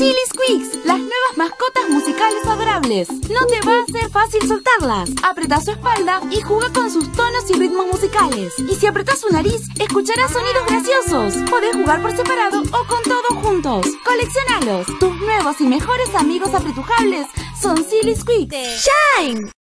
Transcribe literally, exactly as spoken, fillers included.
Silly Squeaks, las nuevas mascotas musicales adorables. No te va a ser fácil soltarlas. Apretá su espalda y juega con sus tonos y ritmos musicales. Y si apretás su nariz, escucharás sonidos graciosos. Podés jugar por separado o con todos juntos. Coleccionalos. Tus nuevos y mejores amigos apretujables son Silly Squeaks. ¡Shine!